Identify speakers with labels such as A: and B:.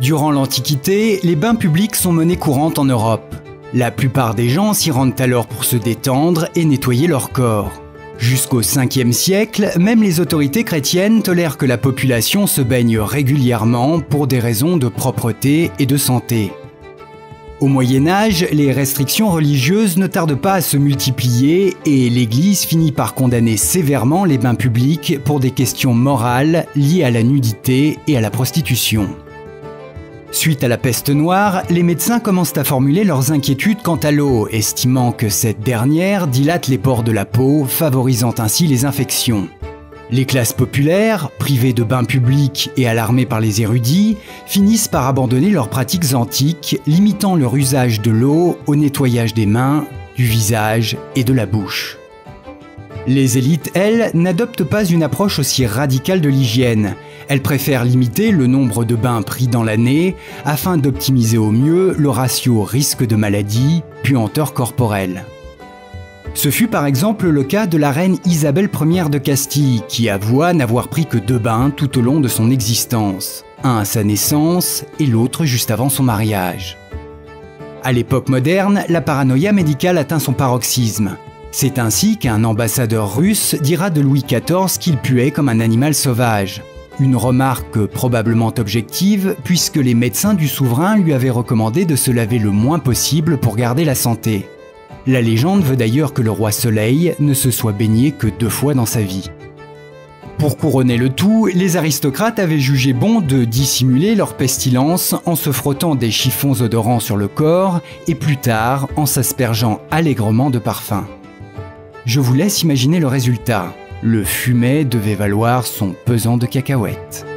A: Durant l'Antiquité, les bains publics sont monnaie courante en Europe. La plupart des gens s'y rendent alors pour se détendre et nettoyer leur corps. Jusqu'au 5e siècle, même les autorités chrétiennes tolèrent que la population se baigne régulièrement pour des raisons de propreté et de santé. Au Moyen-Âge, les restrictions religieuses ne tardent pas à se multiplier et l'Église finit par condamner sévèrement les bains publics pour des questions morales liées à la nudité et à la prostitution. Suite à la peste noire, les médecins commencent à formuler leurs inquiétudes quant à l'eau, estimant que cette dernière dilate les pores de la peau, favorisant ainsi les infections. Les classes populaires, privées de bains publics et alarmées par les érudits, finissent par abandonner leurs pratiques antiques, limitant leur usage de l'eau au nettoyage des mains, du visage et de la bouche. Les élites, elles, n'adoptent pas une approche aussi radicale de l'hygiène. Elles préfèrent limiter le nombre de bains pris dans l'année afin d'optimiser au mieux le ratio risque de maladie, puanteur corporelle. Ce fut par exemple le cas de la reine Isabelle Ier de Castille, qui avoua n'avoir pris que 2 bains tout au long de son existence, un à sa naissance et l'autre juste avant son mariage. À l'époque moderne, la paranoïa médicale atteint son paroxysme. C'est ainsi qu'un ambassadeur russe dira de Louis XIV qu'il puait comme un animal sauvage. Une remarque probablement objective puisque les médecins du souverain lui avaient recommandé de se laver le moins possible pour garder la santé. La légende veut d'ailleurs que le roi Soleil ne se soit baigné que 2 fois dans sa vie. Pour couronner le tout, les aristocrates avaient jugé bon de dissimuler leur pestilence en se frottant des chiffons odorants sur le corps et plus tard en s'aspergeant allègrement de parfum. Je vous laisse imaginer le résultat. Le fumet devait valoir son pesant de cacahuètes.